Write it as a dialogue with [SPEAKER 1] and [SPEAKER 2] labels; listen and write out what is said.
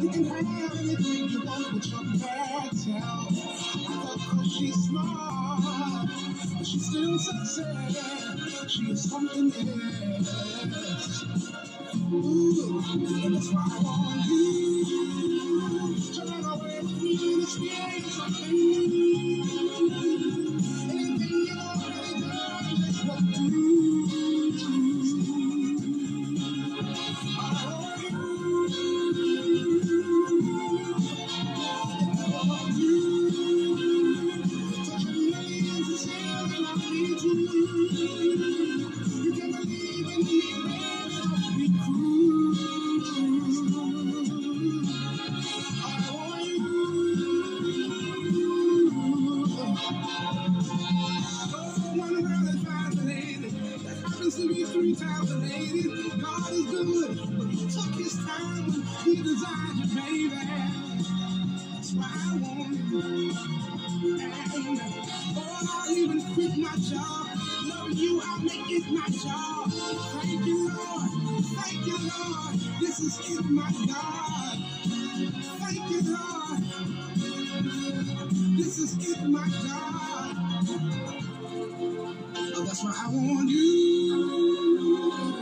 [SPEAKER 1] You can have anything you want with your bad self. I thought 'cause she's smart, but she's still success. She is something else. Ooh, and that's why I want you to run away with me and experience something new. Anything you've already done, just what do. I want you. Touch millions of cells and I need you. You can believe in me, baby, I'll be cool. I want you. One rally finds a lady that happens to be 3 times a lady. God is good, but he took his time when he designed you, baby. That's why I want you. And, oh, I'll even quit my job. Love you, I'll make it my job. Thank you, Lord. Thank you, Lord. This is it, my God. Thank you, Lord. This is it, my God. Oh, that's why I want you.